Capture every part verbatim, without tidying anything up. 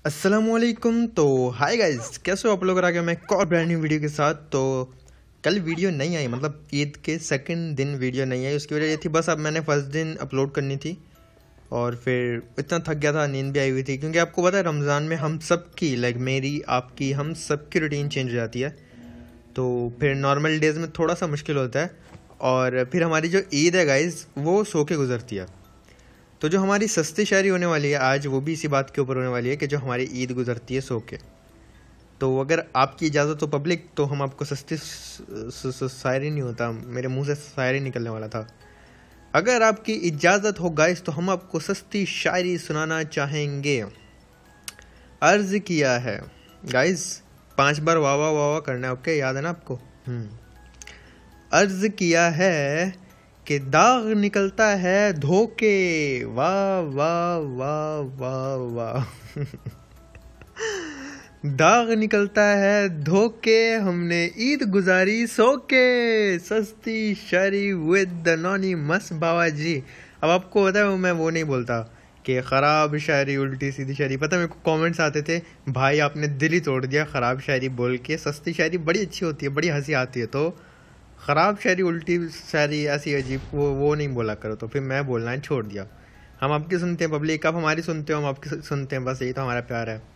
अस्सलामुअलैकुम। तो hi guys, कैसे हो आप लोग? आ गया मैं एक और ब्रांड न्यू वीडियो के साथ। तो कल वीडियो नहीं आई, मतलब ईद के सेकंड दिन वीडियो नहीं आई। उसकी वजह ये थी, बस अब मैंने फर्स्ट दिन अपलोड करनी थी और फिर इतना थक गया था, नींद भी आई हुई थी। क्योंकि आपको पता है रमज़ान में हम सब की, लाइक मेरी आपकी, हम सब की रूटीन चेंज हो जाती है। तो फिर नॉर्मल डेज़ में थोड़ा सा मुश्किल होता है। और फिर हमारी जो ईद है गाइस, वो सो के गुजरती है। तो जो हमारी सस्ती शायरी होने वाली है आज, वो भी इसी बात के ऊपर होने वाली है कि जो हमारी ईद गुजरती है सो के। तो अगर आपकी इजाज़त हो पब्लिक, तो हम आपको सस्ती शायरी नहीं होता, मेरे मुंह से शायरी निकलने वाला था। अगर आपकी इजाज़त हो गाइस, तो हम आपको सस्ती शायरी सुनाना चाहेंगे। अर्ज किया है गाइस, पांच बार वाह वाह वाह वाह करना है, ओके? याद है ना आपको? हम्म अर्ज किया है कि दाग निकलता है धोके, वाह वाह वाह वाह वाह दाग निकलता है धोके, हमने ईद गुजारी सोके, सस्ती शायरी with the anonymous Baba ji. अब आपको पता है, मैं वो नहीं बोलता कि ख़राब शायरी, उल्टी सीधी शायरी। पता है मेरे को कमेंट्स आते थे, भाई आपने दिल ही तोड़ दिया ख़राब शायरी बोल के। सस्ती शायरी बड़ी अच्छी होती है, बड़ी हंसी आती है। तो ख़राब शायरी, उल्टी शायरी, ऐसी अजीब, वो वो नहीं बोला करो। तो फिर मैं बोलना है छोड़ दिया। हम आपकी सुनते हैं पब्लिक, आप हमारी सुनते हो, हम आपकी सुनते हैं, बस यही तो हमारा प्यार है।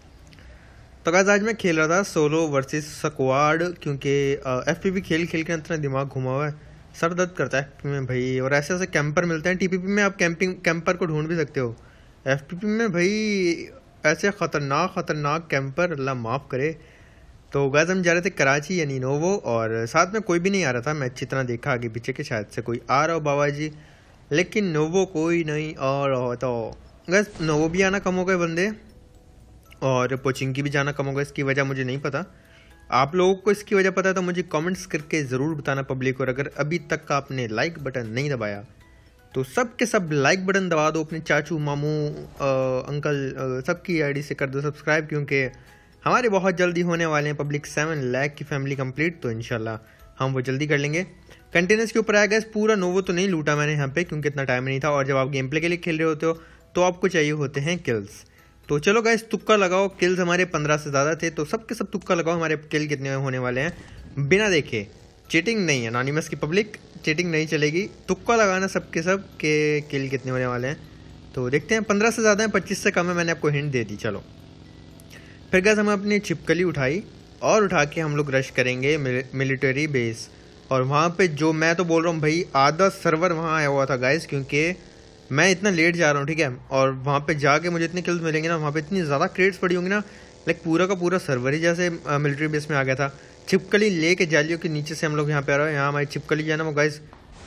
तो गाइस, आज मैं खेल रहा था सोलो वर्सेस स्क्वाड, क्योंकि एफपीपी खेल खेल के इतना दिमाग घुमा हुआ है, सर दर्द करता है एफपीपी में भाई। और ऐसे ऐसे कैंपर मिलते हैं। टीपीपी में आप कैंपिंग कैंपर को ढूंढ भी सकते हो, एफपीपी में भाई ऐसे ख़तरनाक ख़तरनाक कैंपर, अल्लाह माफ़ करे। तो गाइस, हम जा रहे थे कराची यानी नोवो, और साथ में कोई भी नहीं आ रहा था। मैं अच्छी तरह देखा आगे पीछे के, शायद से कोई आ रहा हो बाबा जी, लेकिन नोवो कोई नहीं आ रहा। तो गाइस, नोवो भी आना कम हो गए बंदे, और पोचिंकी भी जाना कम हो गया। इसकी वजह मुझे नहीं पता, आप लोगों को इसकी वजह पता है तो मुझे कमेंट्स करके ज़रूर बताना पब्लिक। और अगर अभी तक का आपने लाइक बटन नहीं दबाया, तो सब के सब लाइक बटन दबा दो। अपने चाचू, मामू, आ, अंकल, सबकी आईडी से कर दो सब्सक्राइब, क्योंकि हमारे बहुत जल्दी होने वाले हैं पब्लिक सेवन लाख की फैमिली कंप्लीट। तो इंशाल्लाह हम वो जल्दी कर लेंगे। कंटेनर्स के ऊपर आया गया, पूरा नोवो तो नहीं लूटा मैंने यहाँ पे, क्योंकि इतना टाइम नहीं था। और जब आप गेम प्ले के लिए खेल रहे होते हो तो आपको चाहिए होते हैं किल्स। तो चलो गाइस, तुक्का लगाओ। किल्स हमारे पंद्रह से ज़्यादा थे, तो सब के सब तुक्का लगाओ हमारे किल कितने होने वाले हैं, बिना देखे। चीटिंग नहीं है, एनोनिमस की पब्लिक, चीटिंग नहीं चलेगी। तुक्का लगाना सब के सब के किल कितने होने वाले हैं। तो देखते हैं, पंद्रह से ज़्यादा है, पच्चीस से कम है, मैंने आपको हिंट दे दी। चलो फिर गाइस, हमें अपनी छिपकली उठाई और उठा के हम लोग रश करेंगे मिलिट्री बेस। और वहाँ पे जो मैं तो बोल रहा हूँ भाई, आधा सर्वर वहाँ आया हुआ था गाइस, क्योंकि मैं इतना लेट जा रहा हूँ, ठीक है? और वहाँ पे जाके मुझे इतने किल्स मिलेंगे ना, वहाँ पे इतनी ज़्यादा क्रेट्स पड़ी होंगी ना, लाइक पूरा का पूरा सर्वर ही जैसे मिलिट्री बेस में आ गया था। छिपकली लेके जालियों के नीचे से हम लोग यहाँ पे आ रहे हैं। यहाँ हमारी छिपकली जो है ना वो गाइस,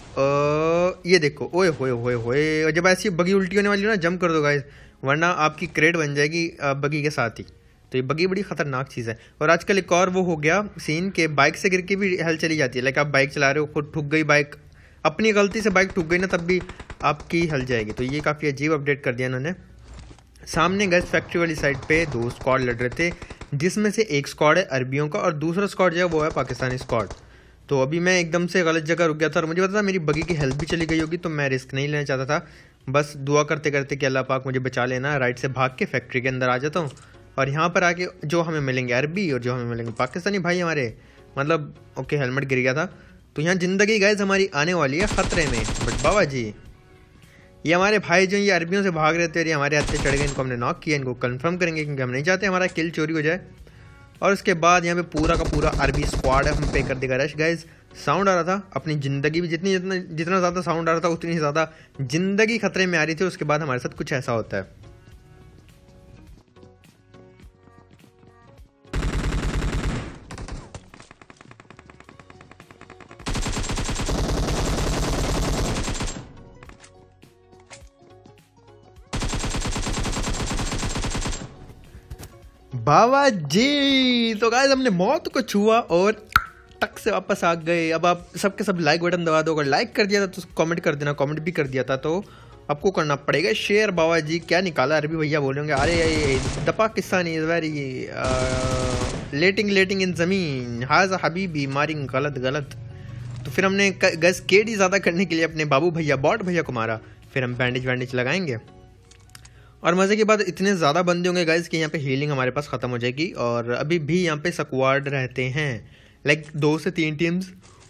ये देखो, ओए होए होए होए। और जब ऐसी बगी उल्टी होने वाली हो ना, जंप कर दो गाइस, वरना आपकी क्रेट बन जाएगी बगी के साथ ही। तो ये बगी बड़ी खतरनाक चीज़ है। और आजकल एक और वो हो गया सीन के बाइक से गिर के भी हेल्थ चली जाती है। लाइक आप बाइक चला रहे हो, खुद ठुक गई बाइक, अपनी गलती से बाइक ठुक गई ना, तब भी आपकी हेल्थ जाएगी। तो ये काफ़ी अजीब अपडेट कर दिया इन्होंने। सामने गैस फैक्ट्री वाली साइड पे दो स्क्वाड लड़ रहे थे, जिसमें से एक स्क्वाड है अरबियों का और दूसरा स्क्वाड जो है वो है पाकिस्तानी स्क्वाड। तो अभी मैं एकदम से गलत जगह रुक गया था और मुझे पता था मेरी बगी की हेल्थ भी चली गई होगी, तो मैं रिस्क नहीं लेना चाहता था। बस दुआ करते करते कि अल्लाह पाक मुझे बचा लेना। राइट से भाग के फैक्ट्री के अंदर आ जाता हूँ, और यहाँ पर आके जो हमें मिलेंगे अरबी और जो हमें मिलेंगे पाकिस्तानी भाई हमारे, मतलब ओके हेलमेट गिर गया था। तो यहाँ ज़िंदगी गाइस हमारी आने वाली है ख़तरे में। बट बाबा जी, ये हमारे भाई जो ये अरबियों से भाग रहे थे और ये हमारे हाथ से चढ़ गए, इनको हमने नॉक किया, इनको कंफर्म करेंगे, क्योंकि हम नहीं चाहते हमारा किल चोरी हो जाए। और उसके बाद यहाँ पे पूरा का पूरा अरबी स्क्वाड है, हम पे कर देगा रश गाइस। साउंड आ रहा था, अपनी ज़िंदगी भी जितनी जितना जितना ज़्यादा साउंड आ रहा था, उतनी ज़्यादा ज़िंदगी खतरे में आ रही थी। उसके बाद हमारे साथ कुछ ऐसा होता है। बाबा जी, तो गाइस हमने मौत को छुआ और टक से वापस आ गए। अब आप सबके सब लाइक बटन दबा दो। अगर लाइक कर दिया था तो कमेंट कर देना, कमेंट भी कर दिया था तो आपको करना पड़ेगा शेयर। बाबा जी क्या निकाला, अरबी भैया बोलेंगे अरे the Pakistani is very letting letting in जमीन, हाजा हबीबी मारिंग गलत गलत। तो फिर हमने गैस केडी ज़्यादा करने के लिए अपने बाबू भैया बॉट भैया को मारा। फिर हम बैंडेज वैंडेज लगाएंगे और मज़े की बात इतने ज़्यादा बंदे होंगे गाइज कि यहाँ पे हीलिंग हमारे पास ख़त्म हो जाएगी और अभी भी यहाँ पे स्क्वाड रहते हैं लाइक दो से तीन टीम्स।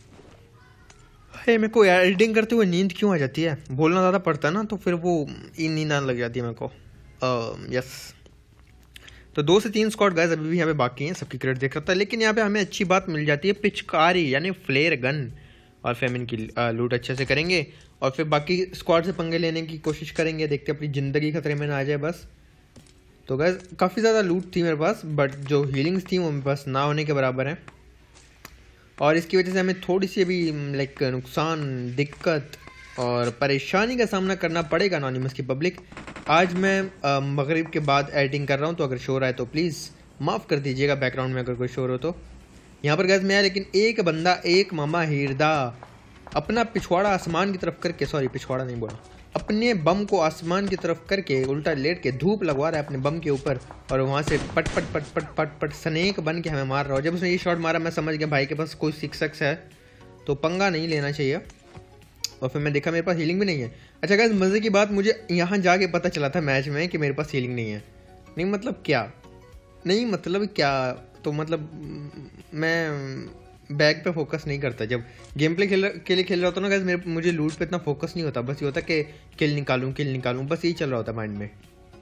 है मेरे को एडिटिंग करते हुए नींद क्यों आ जाती है, बोलना ज़्यादा पड़ता है ना तो फिर वो नींद आने लग जाती है मेरे को। यस तो दो से तीन स्क्वाड गाइज अभी भी यहाँ पे बाकी हैं, सबकी क्रेडिट देख सकता है। लेकिन यहाँ पे हमें अच्छी बात मिल जाती है पिचकारी यानी फ्लेयर गन और फेमिन की लूट अच्छे से करेंगे और फिर बाकी स्क्वाड से पंगे लेने की कोशिश करेंगे, देखते अपनी ज़िंदगी खतरे में ना आ जाए बस। तो गाइज काफ़ी ज़्यादा लूट थी मेरे पास बट जो हीलिंग्स थी वो मेरे पास ना होने के बराबर है और इसकी वजह से हमें थोड़ी सी अभी लाइक नुकसान, दिक्कत और परेशानी का सामना करना पड़ेगा एनोनिमस की पब्लिक। आज मैं मगरिब के बाद एडिटिंग कर रहा हूँ तो अगर शोर आए तो प्लीज़ माफ़ कर दीजिएगा, बैकग्राउंड में अगर कोई शोर हो तो। यहाँ पर गैस में आया लेकिन एक बंदा, एक मामा हीरदा अपना पिछवाड़ा आसमान की तरफ करके, सॉरी पिछवाड़ा नहीं बोला, अपने बम को आसमान की तरफ करके उल्टा लेट के धूप लगवा रहा है अपने बम के ऊपर और वहाँ से पट पट पट पट पट पट स्नेक बन के हमें मार रहा हो। जब उसने ये शॉट मारा मैं समझ गया भाई के पास कोई सिक्स सक्स है तो पंगा नहीं लेना चाहिए और फिर मैं देखा मेरे पास हीलिंग भी नहीं है। अच्छा गाइस मज़े की बात मुझे यहाँ जाके पता चला था मैच में कि मेरे पास हीलिंग नहीं है। नहीं मतलब क्या, नहीं मतलब क्या, तो मतलब मैं बैक पे फोकस नहीं करता जब गेम प्ले खेल के लिए खेल रहा होता ना गाइस, मेरे मुझे लूट पे इतना फोकस नहीं होता, बस ये होता कि किल निकालूं किल निकालूं बस यही चल रहा होता माइंड में।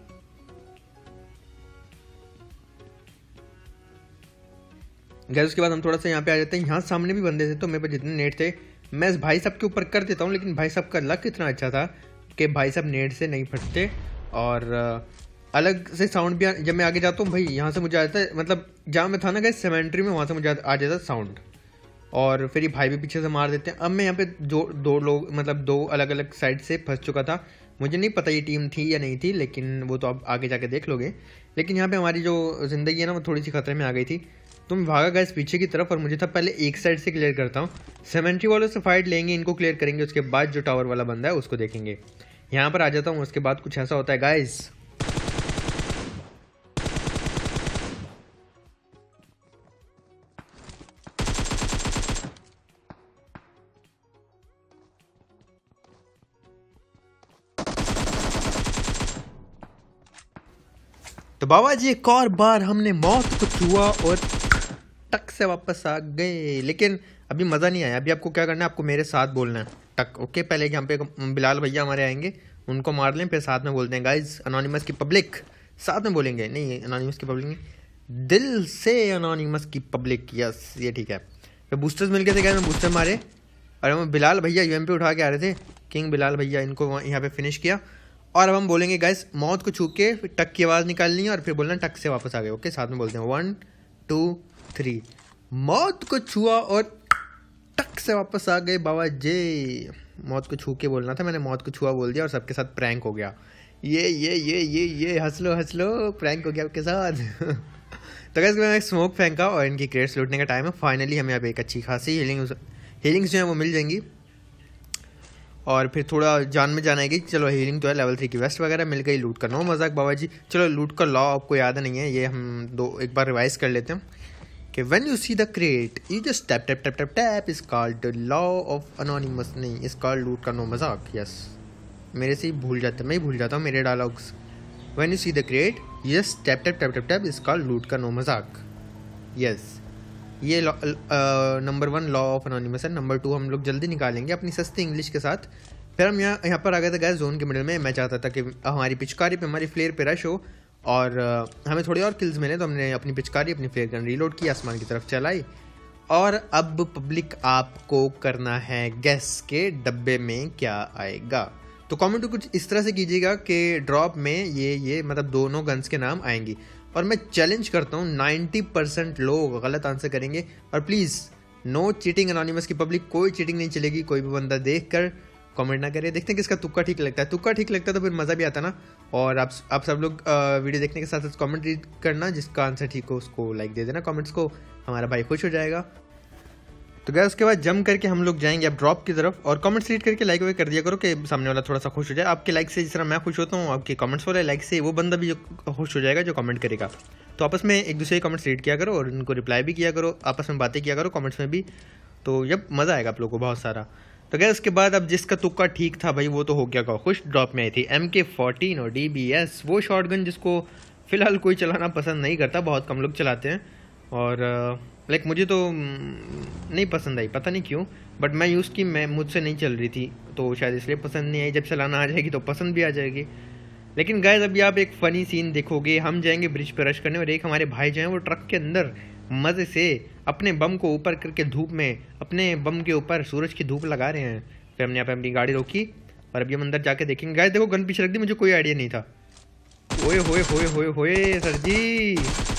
गाइस उसके बाद हम थोड़ा सा यहाँ पे आ जाते हैं। यहाँ सामने भी बंदे थे तो मेरे पे जितने नेट थे मैं इस भाई साहब के ऊपर कर देता हूँ, लेकिन भाई साहब का लक इतना अच्छा था कि भाई साहब नेट से नहीं फटते और अलग से साउंड भी। जब मैं आगे जाता हूँ भाई यहाँ से मुझे आ जाता है, मतलब जहाँ मैं था ना गाइस सेमेंट्री में, वहाँ से मुझे आ जाता है साउंड और फिर ये भाई भी पीछे से मार देते हैं। अब मैं यहाँ पे जो दो लोग मतलब दो अलग अलग साइड से फंस चुका था, मुझे नहीं पता ये टीम थी या नहीं थी, लेकिन वो तो आप आगे जाके देख लोगे। लेकिन यहाँ पे हमारी जो ज़िंदगी है ना वो थोड़ी सी खतरे में आ गई थी तो मैं भागा गया पीछे की तरफ और मुझे था पहले एक साइड से क्लियर करता हूँ, सेमेंट्री वालों से फाइट लेंगे, इनको क्लियर करेंगे, उसके बाद जो टावर वाला बंदा है उसको देखेंगे। यहाँ पर आ जाता हूँ, उसके बाद कुछ ऐसा होता है गाइस। तो बाबा जी एक और बार हमने मौत को छुआ और टक से वापस आ गए, लेकिन अभी मज़ा नहीं आया। अभी आपको क्या करना है, आपको मेरे साथ बोलना है टक, ओके। पहले यहाँ पे बिलाल भैया हमारे आएंगे, उनको मार लें, फिर साथ में बोलते हैं गाइज एनोनिमस की पब्लिक, साथ में बोलेंगे, नहीं एनोनिमस की पब्लिक नहीं, दिल से एनोनिमस की पब्लिक, यस ये ठीक है। फिर बूस्टर्स मिल गए थे गाइज, मैं बूस्टर मारे और हम बिलाल भैया यूएम पे उठा के आ रहे थे, किंग बिलाल भैया, इनको यहाँ पे फिनिश किया। और अब हम बोलेंगे गाइस मौत को छू के टक की आवाज़ निकालनी है और फिर बोलना टक से वापस आ गए, ओके। साथ में बोलते हैं वन टू थ्री, मौत को छुआ और टक से वापस आ गए बाबा जी। मौत को छू के बोलना था, मैंने मौत को छुआ बोल दिया और सबके साथ प्रैंक हो गया। ये ये ये ये ये हंस लो हंस लो, प्रैंक हो गया आपके साथ। तो गाइस मैं एक स्मोक फेंका और इनकी क्रेट्स लूटने का टाइम है। फाइनली हमें अब एक अच्छी खासी हीलिंग हीलिंग्स जो है वो मिल जाएंगी और फिर थोड़ा जान में जान आएगी। चलो हीलिंग तो है, लेवल थ्री की वेस्ट वगैरह मिल गई, लूट का नो मजाक बाबा जी। चलो लूट का लॉ आपको याद नहीं है, ये हम दो एक बार रिवाइज कर लेते हैं कि when you see the crate you just tap tap tap tap tap is called the law of anonymous, नहीं इज कॉल्ड लूट का नो मजाक। यस मेरे से ही भूल जाता, मैं ही भूल जाता हूँ मेरे dialogues. When you see the crate you just tap tap tap tap tap is called लूट का नो मजाक। यस ये number one law of anonymous है। नंबर टू हम लोग जल्दी निकालेंगे अपनी सस्ती इंग्लिश के साथ। फिर हम यहाँ यहाँ पर आ गए थे गैस जोन के मिडिल में। मैं चाहता था कि हमारी पिचकारी पे हमारी फ्लेयर पे रश हो और uh, हमें थोड़ी और किल्स मिले, तो हमने अपनी पिचकारी अपनी फ्लेयर गन रीलोड की, आसमान की तरफ चलाई। और अब पब्लिक आपको करना है गैस के डब्बे में क्या आएगा। तो कमेंट कुछ इस तरह से कीजिएगा कि ड्रॉप में ये ये मतलब दोनों गन्स के नाम आएंगी और मैं चैलेंज करता हूँ नाइन्टी परसेंट लोग गलत आंसर करेंगे। और प्लीज़ नो चीटिंग एनोनिमस की पब्लिक, कोई चीटिंग नहीं चलेगी। कोई भी बंदा देख कर कमेंट ना करे, देखते हैं किसका तुक्का ठीक लगता है। तुक्का ठीक लगता है तो फिर मज़ा भी आता ना। और आप आप सब लोग वीडियो देखने के साथ साथ कमेंट रीड करना, जिसका आंसर ठीक हो उसको लाइक दे देना कमेंट्स को, हमारा भाई खुश हो जाएगा। तो गया उसके बाद जम करके हम लोग जाएंगे अब ड्रॉप की तरफ और कमेंट्स रीड करके लाइक वाइक कर दिया करो कि सामने वाला थोड़ा सा खुश हो जाए। आपके लाइक से जिस तरह मैं खुश होता हूँ, आपके कमेंट्स वाले लाइक से वो बंदा भी जो खुश हो जाएगा जो कमेंट करेगा। तो आपस में एक दूसरे के कमेंट्स रीड किया करो और उनको रिप्लाई भी किया करो, आपस में बातें किया करो कमेंट्स में भी, तो जब मज़ा आएगा आप लोगों को बहुत सारा। तो गैस उसके बाद अब जिसका तुक्का ठीक था भाई वो तो हो गया खुश। ड्रॉप में आई थी एम के फोर्टीन और डी बी एस, वो शॉटगन जिसको फिलहाल कोई चलाना पसंद नहीं करता, बहुत कम लोग चलाते हैं। और लाइक मुझे तो नहीं पसंद आई, पता नहीं क्यों, बट मैं यूज़ की, मैं मुझसे नहीं चल रही थी तो शायद इसलिए पसंद नहीं आई। जब चलाना आ जाएगी तो पसंद भी आ जाएगी। लेकिन गाइस अभी आप एक फ़नी सीन देखोगे, हम जाएंगे ब्रिज पर रश करने और एक हमारे भाई जो हैं वो ट्रक के अंदर मज़े से अपने बम को ऊपर करके धूप में अपने बम के ऊपर सूरज की धूप लगा रहे हैं। फिर हमने यहाँ पे अपनी गाड़ी रोकी और अभी हम अंदर जाके देखेंगे। गाइस देखो गन पीछे रख दी, मुझे कोई आइडिया नहीं था। ओए होए होए होए होए सर जी।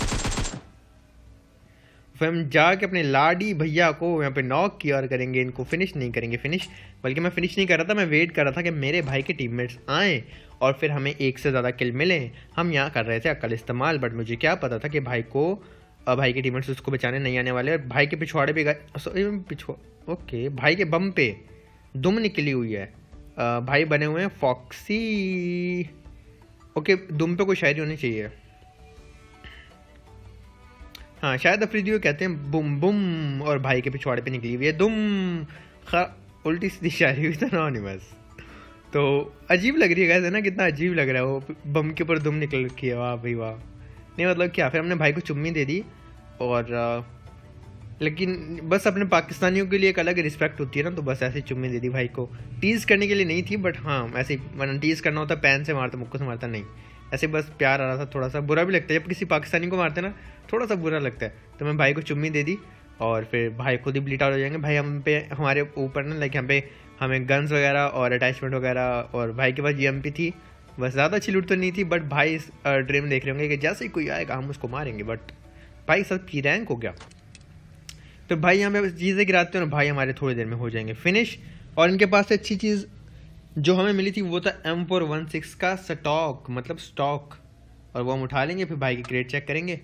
फिर हम जाके अपने लाडी भैया को यहाँ पे नॉक किया और करेंगे इनको फिनिश, नहीं करेंगे फिनिश, बल्कि मैं फिनिश नहीं कर रहा था, मैं वेट कर रहा था कि मेरे भाई के टीममेट्स आएँ और फिर हमें एक से ज़्यादा किल मिले। हम यहाँ कर रहे थे अक्ल इस्तेमाल, बट मुझे क्या पता था कि भाई को भाई के टीममेट्स उसको बचाने नहीं आने वाले। और भाई के पिछवाड़े पे गए पिछवा ओके भाई के बम पे दुम निकली हुई है। आ, भाई बने हुए हैं फॉक्सी। ओके दुम पे कोई शायरी होनी चाहिए, हाँ शायद अफरीदी कहते हैं बुम बुम, और भाई के पिछवाड़े पे निकली हुई है दुम। खा उल्टी सीधी शायरी हुई था ना बस। तो अजीब लग रही है गैस, है ना, कितना अजीब लग रहा है वो बम के ऊपर दुम निकल रखी है, वाह भाई वाह। नहीं मतलब क्या, फिर हमने भाई को चुम्मी दे दी और आ, लेकिन बस अपने पाकिस्तानियों के लिए एक अलग रिस्पेक्ट होती है ना, तो बस ऐसे चुम्मी दे दी भाई को। टीज़ करने के लिए नहीं थी, बट हाँ ऐसे वरना टीज़ करना होता पैन से मारता, मुक्कों से मारता नहीं, ऐसे बस प्यार आ रहा था। थोड़ा सा बुरा भी लगता है जब किसी पाकिस्तानी को मारते ना, थोड़ा सा बुरा लगता है। तो मैं भाई को चुम्मी दे दी और फिर भाई खुद ही ब्लीड आउट हो जाएंगे। भाई हम पे हमारे ऊपर ना लाइक यहाँ पे हमें गन्स वगैरह और अटैचमेंट वगैरह, और भाई के पास जी एम पी थी, बस ज़्यादा अच्छी लूट तो नहीं थी। बट भाई ड्रीम देख रहे होंगे कि जैसे ही कोई आएगा हम उसको मारेंगे, बट भाई सब की रैंक हो गया। तो भाई यहाँ पे चीज़ें गिराते हो ना, भाई हमारे थोड़ी देर में हो जाएंगे फिनिश। और इनके पास से अच्छी चीज़ जो हमें मिली थी वो था एम फोर वन सिक्स का स्टॉक, मतलब स्टॉक, और वो हम उठा लेंगे। फिर भाई की क्रेट चेक करेंगे।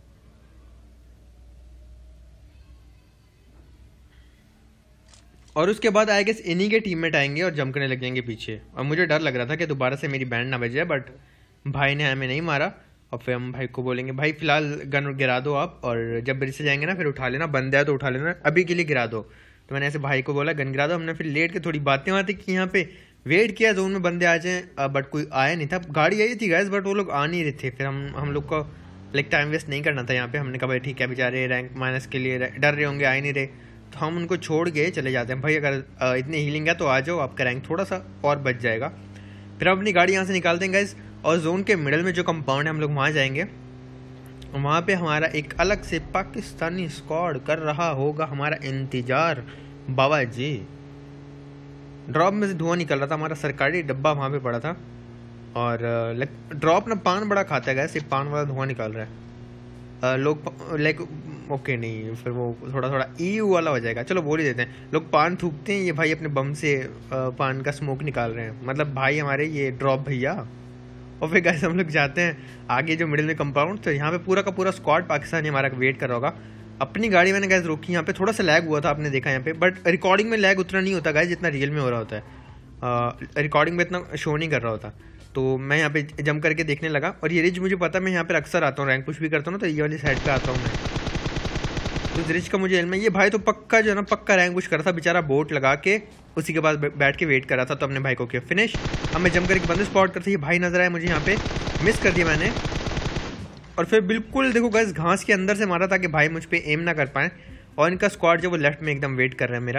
और उसके बाद आई गेस इन्हीं के टीममेट आएंगे और जंप करने लग जाएंगे पीछे। और मुझे डर लग रहा था कि दोबारा से मेरी बैंड ना बज जाए, बट भाई ने हमें नहीं मारा। और फिर हम भाई को बोलेंगे भाई फिलहाल गन गिरा दो आप, और जब ब्रिज से जाएंगे ना फिर उठा लेना, बंद है तो उठा लेना, अभी के लिए गिरा दो। तो मैंने ऐसे भाई को बोला गन गिरा दो। हमने फिर लेट के थोड़ी बातें बातें की, यहाँ पे वेट किया जोन में बंदे आ जाएँ, बट कोई आया नहीं था। गाड़ी आई थी गैस, बट वो लोग आ नहीं रहे थे। फिर हम हम लोग को लाइक टाइम वेस्ट नहीं करना था यहाँ पे। हमने कहा भाई ठीक है बेचारे रैंक माइनस के लिए डर रहे होंगे, आ ही नहीं रहे, तो हम उनको छोड़ के चले जाते हैं। भाई अगर इतनी हीलिंग है तो आ जाओ, आपका रैंक थोड़ा सा और बच जाएगा। फिर हम अपनी गाड़ी यहाँ से निकालते हैं गाइस, और जोन के मिडल में जो कंपाउंड है हम लोग वहाँ जाएंगे। वहाँ पे हमारा एक अलग से पाकिस्तानी स्क्वाड कर रहा होगा हमारा इंतजार। बाबा जी ड्रॉप में से धुआं निकल रहा था, हमारा सरकारी डब्बा वहाँ पे पड़ा था। और ड्रॉप ना पान बड़ा खाता है गैस, पान वाला धुआं निकाल रहा है। लोग लाइक ओके नहीं, फिर वो थोड़ा थोड़ा ई वाला हो जाएगा, चलो बोल ही देते हैं। लोग पान थूकते हैं, ये भाई अपने बम से पान का स्मोक निकाल रहे हैं, मतलब भाई हमारे ये ड्रॉप भैया। और फिर गाइस हम लोग जाते हैं आगे जो मिडिल में कंपाउंड, तो यहाँ पे पूरा का पूरा स्क्वाड पाकिस्तानी हमारा वेट कर रहा होगा। अपनी गाड़ी मैंने गैस रोकी, यहाँ पे थोड़ा सा लैग हुआ था, आपने देखा यहाँ पे, बट रिकॉर्डिंग में लैग उतना नहीं होता गाइस जितना रियल में हो रहा होता है। रिकॉर्डिंग में इतना शो नहीं कर रहा होता। तो मैं यहाँ पे जंप करके देखने लगा, और ये रिज मुझे पता, मैं यहाँ पे अक्सर आता हूँ, रैंक पुश भी करता हूँ, तो ये वाली साइड पे आता हूँ मैं, तो इस रिज का मुझे इल्म है। ये भाई तो पक्का जो है ना पक्का रैंक पुश कर रहा था बेचारा, बोट लगा के उसी के पास बैठ के वेट कर रहा था। तो अपने भाई को किया फिनिश। अब मैं जंप करके बंदे स्पॉट करते ही भाई नजर आया मुझे, यहाँ पे मिस कर दिया मैंने। और फिर बिल्कुल देखो गाइस घास के अंदर से मारा ताकि भाई मुझ पे एम ना कर पाए। और इनका स्क्वाड जो वो लेफ्ट में एकदम वेट कर रहा है मेरा।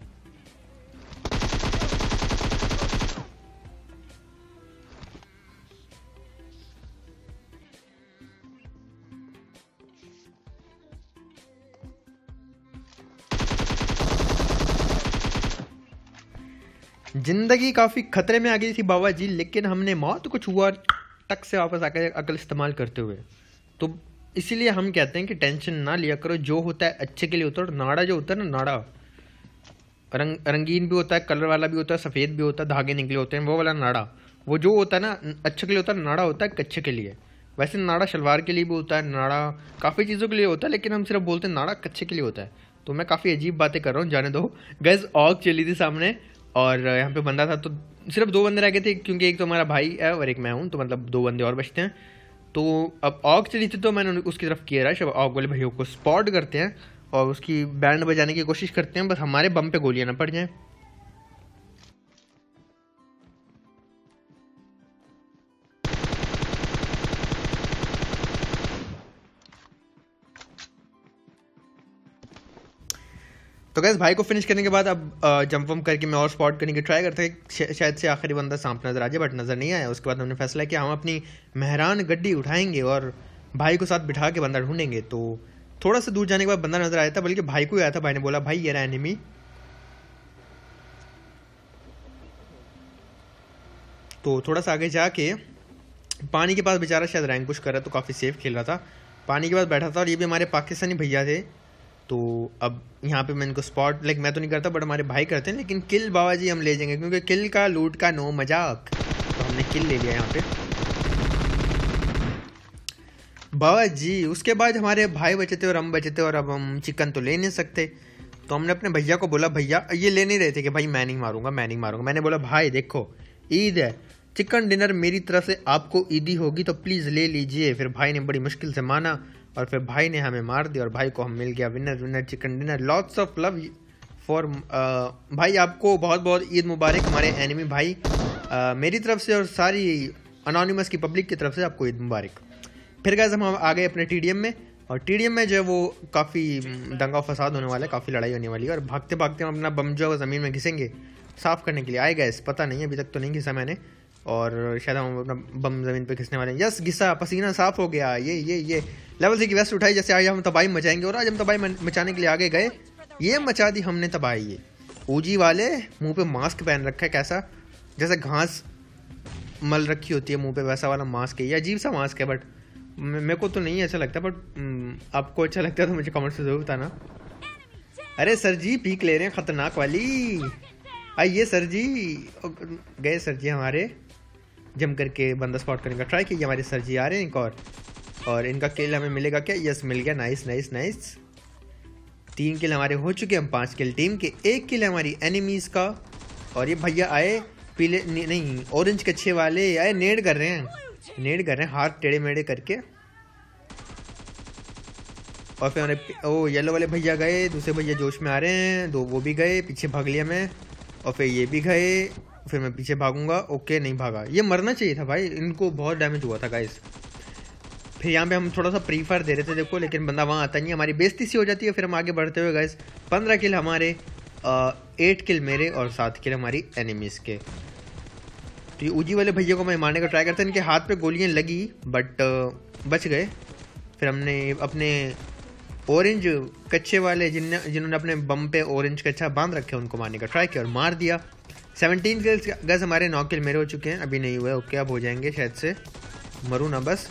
जिंदगी काफ़ी खतरे में आ गई थी बाबा जी, लेकिन हमने मौत को छुआ टक से वापस आकर अकल इस्तेमाल करते हुए। तो इसीलिए हम कहते हैं कि टेंशन ना लिया करो, जो होता है अच्छे के लिए होता है। और नाड़ा जो होता है ना, नाड़ा रंग रंगीन भी होता है, कलर वाला भी होता है, सफ़ेद भी होता है, धागे निकले होते हैं, वो वाला नाड़ा, वो जो होता है ना अच्छे के लिए होता है। नाड़ा होता है कच्चे के लिए। वैसे नाड़ा शलवार के लिए भी होता है, नाड़ा काफ़ी चीज़ों के लिए होता है, लेकिन हम सिर्फ बोलते हैं नाड़ा कच्चे के लिए होता है। तो मैं काफ़ी अजीब बातें कर रहा हूँ, जाने दो। गैस ऑग चली थी सामने और यहाँ पे बंदा था, तो सिर्फ दो बंदे रह गए थे, क्योंकि एक तो हमारा भाई है और एक मैं हूँ, तो मतलब दो बंदे और बचते हैं। तो अब ऑग चली थी तो मैंने उसकी तरफ किया रहा, ऑग वाले भाइयों को स्पॉट करते हैं और उसकी बैंड बजाने की कोशिश करते हैं, बस हमारे बम पे गोलियां ना पड़ जाएं। तो गैस भाई को फिनिश करने के बाद अब जंप वम्प करके मैं और स्पॉट करने की ट्राई करते हैं, शायद से आखिरी बंदा सांप नजर आ जाए, बट नजर नहीं आया। उसके बाद हमने फैसला किया हम अपनी मेहरान गड्डी उठाएंगे और भाई को साथ बिठा के बंदा ढूंढेंगे। तो थोड़ा सा दूर जाने के बाद बंदा नजर आया था, बल्कि भाई को ही आया था। भाई ने बोला भाई ये रहा एनिमी। तो थोड़ा सा आगे जाके पानी के पास बेचारा शायद रैंक पुश कर रहा, तो काफ़ी सेफ खेल रहा था। पानी के पास बैठा था और ये भी हमारे पाकिस्तानी भैया थे। तो अब यहाँ पे मैं इनको स्पॉट लाइक मैं तो नहीं करता, बट हमारे भाई करते हैं। लेकिन किल बाबा जी हम ले जाएंगे, क्योंकि किल का लूट का नो मजाक। तो हमने किल ले लिया यहाँ पे बाबा जी। उसके बाद हमारे भाई बचे थे और हम बचे थे, और अब हम चिकन तो ले नहीं सकते। तो हमने अपने भैया को बोला, भैया ये ले नहीं रहे थे कि भाई मैं नहीं मारूंगा मैं नहीं मारूंगा मैंने बोला भाई देखो ईद है, चिकन डिनर मेरी तरफ से आपको ईदी होगी तो प्लीज़ ले लीजिए। फिर भाई ने बड़ी मुश्किल से माना और फिर भाई ने हमें मार दिया और भाई को हम मिल गया winner winner chicken dinner. Lots of love for भाई, आपको बहुत बहुत ईद मुबारक हमारे एनिमी भाई, uh, मेरी तरफ से और सारी अनोनिमस की पब्लिक की तरफ से आपको ईद मुबारक। फिर गाइस हम आ गए अपने टीडीएम में, और टीडीएम में जो है वो काफ़ी दंगा फसाद होने वाला है, काफ़ी लड़ाई होने वाली है। और भागते भागते हम अपना बम जो है ज़मीन में घिसेंगे साफ़ करने के लिए। आए गैस पता नहीं अभी तक तो नहीं घिसा मैंने, और शायद हम अपना बम ज़मीन पे घिसने वाले हैं। यस घिसा, पसीना साफ़ हो गया। ये ये ये लेवल से की वेस्ट उठाई, जैसे आज हम तबाही मचाएंगे। और आज हम तबाही मचाने के लिए आगे गए, ये मचा दी हमने तबाही। ये ओजी वाले मुंह पे मास्क पहन रखा है, कैसा जैसे घास मल रखी होती है मुंह पे, वैसा वाला मास्क है। ये अजीब सा मास्क है, बट मेरे को तो नहीं अच्छा लगता, बट आपको अच्छा लगता है तो मुझे कमेंट से जरूर बताना। अरे सर जी पीक ले रहे हैं खतरनाक वाली, आइए सर जी। गए सर जी हमारे जम करके बंदा स्पॉट करने का ट्राई किया। हमारे सर जी आ रहे हैं एक और और इनका किल हमें मिलेगा क्या? यस मिल गया, नाइस नाइस नाइस। तीन किल हमारे हो चुके हैं, हम पांच किल टीम के, एक किल हमारी एनिमीज का। और ये भैया आए पीले नहीं ऑरेंज कच्छे वाले आए, नेड कर रहे हैं नेड कर रहे हैं हाथ टेढ़े मेढ़े करके। और फिर हमारे ओ येलो वाले भैया गए, दूसरे भैया जोश में आ रहे हैं, दो वो भी गए, पीछे भाग लिया मैं। और फिर ये भी गए, फिर मैं पीछे भागूंगा। ओके नहीं भागा, ये मरना चाहिए था भाई, इनको बहुत डैमेज हुआ था गाइस। फिर यहाँ पे हम थोड़ा सा प्री फायर दे रहे थे देखो, लेकिन बंदा वहाँ आता नहीं, हमारी बेइज्जती सी हो जाती है। फिर हम आगे बढ़ते हुए गाइस पंद्रह किल हमारे, एट किल मेरे और सात किल हमारी एनिमीज के। तो ये ऊजी वाले भैया को मैं मारने का ट्राई करता, इनके हाथ पे गोलियाँ लगी बट बच गए। फिर हमने अपने ऑरेंज कच्चे वाले जिन जिन्होंने अपने बम पे ऑरेंज कच्चा बांध रखे उनको मारने का ट्राई किया और मार दिया। सेवनटीन किल्स गैस हमारे, नौ किल मेरे हो चुके हैं, अभी नहीं हुए। ओके अब हो जाएंगे शायद से, मरूँ ना बस।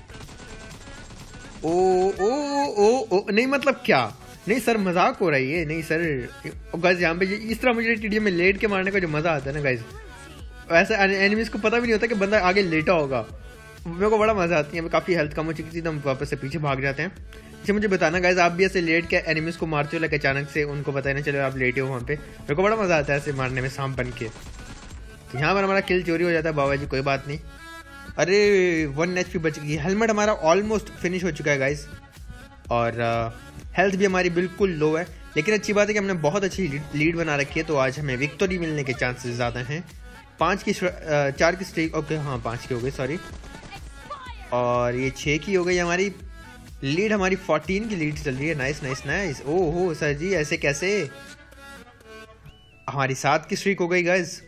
ओ ओ ओ ओ नहीं मतलब क्या, नहीं सर मजाक हो रही है, नहीं सर गाइस। यहाँ पे इस तरह मुझे टीडीएम में लेट के मारने का जो मजा आता है ना गाइस, वैसे एनिमीज को पता भी नहीं होता कि बंदा आगे लेटा होगा, मेरे को बड़ा मजा आती है। काफी हेल्थ कम हो चुकी थी तो हम वापस से पीछे भाग जाते हैं। अच्छा मुझे बताना गाइस, आप भी ऐसे लेट के एनिमीज को मारते हो, लाइक अचानक से उनको पता नहीं चलो आप लेटे हो वहाँ पे, मेरे को बड़ा मजा आता है ऐसे मारने में सांप बन के। तो यहाँ पर हमारा किल चोरी हो जाता है, बाबा जी कोई बात नहीं। अरे वन एच पी बच गई, हेलमेट हमारा ऑलमोस्ट फिनिश हो चुका है गाइस, और हेल्थ भी हमारी बिल्कुल लो है। लेकिन अच्छी बात है कि हमने बहुत अच्छी लीड बना रखी है, तो आज हमें विक्टोरी मिलने के चांसेस ज़्यादा हैं। पाँच की चार की स्ट्रीक, ओके हाँ पाँच की हो गई सॉरी, और ये छः की हो गई हमारी लीड, हमारी फोर्टीन की लीड चल रही है। Nice nice nice. ओह हो सर जी ऐसे कैसे, हमारी सात की स्ट्रीक हो गई गाइस,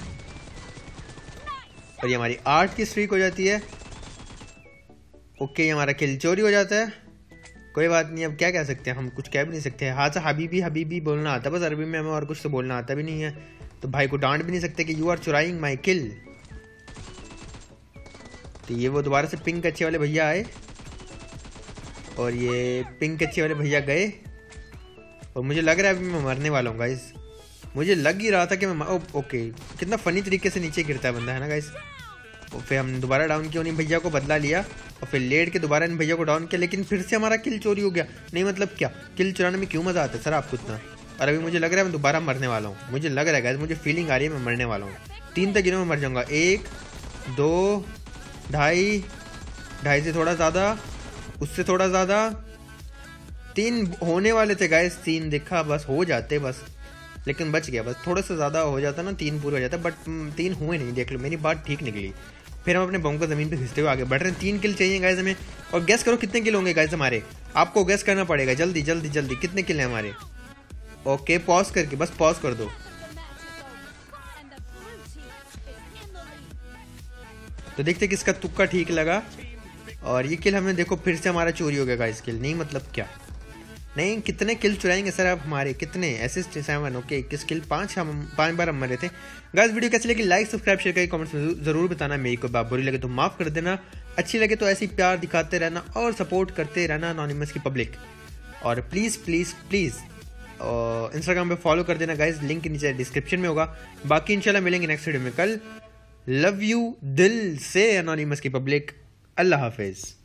और ये हमारी आठ की स्ट्रीक हो जाती है। ओके हमारा किल चोरी हो जाता है, कोई बात नहीं, अब क्या कह सकते हैं, हम कुछ कह भी नहीं सकते। हाँ से हबीबी हबीबी बोलना आता है बस अरबी में हमें, और कुछ तो बोलना आता भी नहीं है, तो भाई को डांट भी नहीं सकते कि यू आर चुराइंग माई किल। तो ये वो दोबारा से पिंक अच्छे वाले भैया आए, और ये पिंक अच्छे वाले भैया गए, और मुझे लग रहा है अभी मैं मरने वाला हूँ गाइस, मुझे लग ही रहा था कि मैं ओ, ओके कितना फनी तरीके से नीचे गिरता है बंदा है ना गाइस। और फिर हम दोबारा डाउन किया, उन्हीं भैया को बदला लिया, और फिर लेट के दोबारा इन भैया को डाउन किया, लेकिन फिर से हमारा किल चोरी हो गया। नहीं मतलब क्या, किल चुराने में क्यों मज़ा आता है सर आपको इतना। और अभी मुझे लग रहा है मैं दोबारा मरने वाला हूँ, मुझे लग रहा है गाइस, मुझे फीलिंग आ रही है मैं मरने वाला हूँ। तीन तक गिनों में मर जाऊँगा, एक दो ढाई, ढाई से थोड़ा ज़्यादा, उससे थोड़ा ज़्यादा, तीन होने वाले थे गाइस, तीन दिखा बस हो जाते बस, लेकिन बच गया बस, थोड़ा सा ज़्यादा हो जाता ना तीन पूरा हो जाता, बट तीन हुए नहीं, देख लो मेरी बात ठीक निकली। फिर हम अपने बम को ज़मीन पे घिसते हुए आगे बढ़ रहे हैं। तीन किल चाहिए गाइस हमें, और गैस करो कितने किल होंगे गाइस हमारे, आपको गैस करना पड़ेगा, जल्दी जल्दी जल्दी कितने किल हैं हमारे। ओके पॉज करके, बस पॉज कर दो। तो देखते किसका तुक्का ठीक लगा। और ये किल हमने देखो फिर से हमारा चोरी हो गया गाइस। किल नहीं मतलब क्या, नहीं कितने किल चुराएंगे सर आप हमारे, कितने असिस्ट सेवन, ओके इक्कीस किल, पांच हम पांच बार हम मरे थे। गाइस वीडियो कैसी लगी लाइक सब्सक्राइब शेयर करके कमेंट्स में जरूर बताना। मेरी कोई बात बुरी लगे तो माफ कर देना, अच्छी लगे तो ऐसे ही प्यार दिखाते रहना और सपोर्ट करते रहना एनोनिमस की पब्लिक। और प्लीज़ प्लीज़ प्लीज़ इंस्टाग्राम पे फॉलो कर देना गाइस, लिंक नीचे डिस्क्रिप्शन में होगा। बाकी इंशाल्लाह मिलेंगे नेक्स्ट वीडियो में कल। लव यू दिल से एनोनिमस की पब्लिक। अल्लाह हाफिज़।